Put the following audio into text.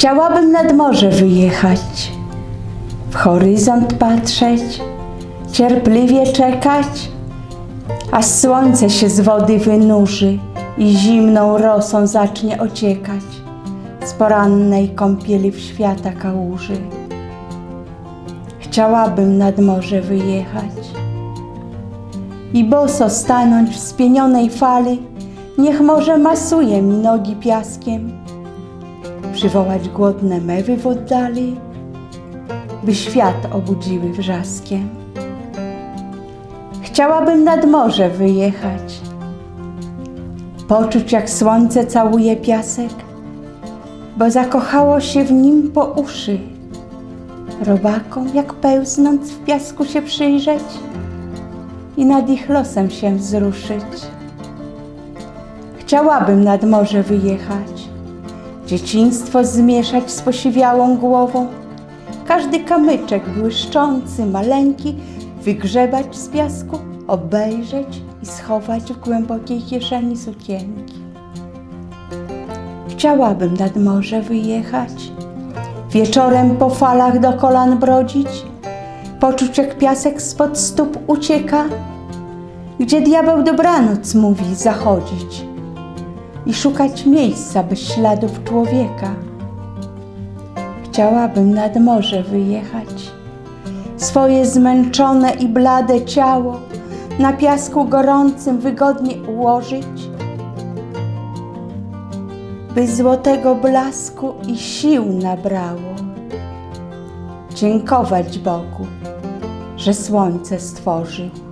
Chciałabym nad morze wyjechać, w horyzont patrzeć, cierpliwie czekać, aż słońce się z wody wynurzy i zimną rosą zacznie ociekać z porannej kąpieli w świata kałuży. Chciałabym nad morze wyjechać i boso stanąć w spienionej fali, niech morze masuje mi nogi piaskiem, przywołać głodne mewy w oddali, by świat obudziły wrzaskiem. Chciałabym nad morze wyjechać, poczuć jak słońce całuje piasek, bo zakochało się w nim po uszy, robakom jak pełznąc w piasku się przyjrzeć i nad ich losem się wzruszyć. Chciałabym nad morze wyjechać, dzieciństwo zmieszać z posiwiałą głową, każdy kamyczek błyszczący, maleńki wygrzebać z piasku, obejrzeć i schować w głębokiej kieszeni sukienki. Chciałabym nad morze wyjechać, wieczorem po falach do kolan brodzić, poczuć jak piasek spod stóp ucieka, gdzie diabeł dobranoc mówi zachodzić i szukać miejsca bez śladów człowieka. Chciałabym nad morze wyjechać, swoje zmęczone i blade ciało na piasku gorącym wygodnie ułożyć, by złotego blasku i sił nabrało, dziękować Bogu, że słońce stworzył.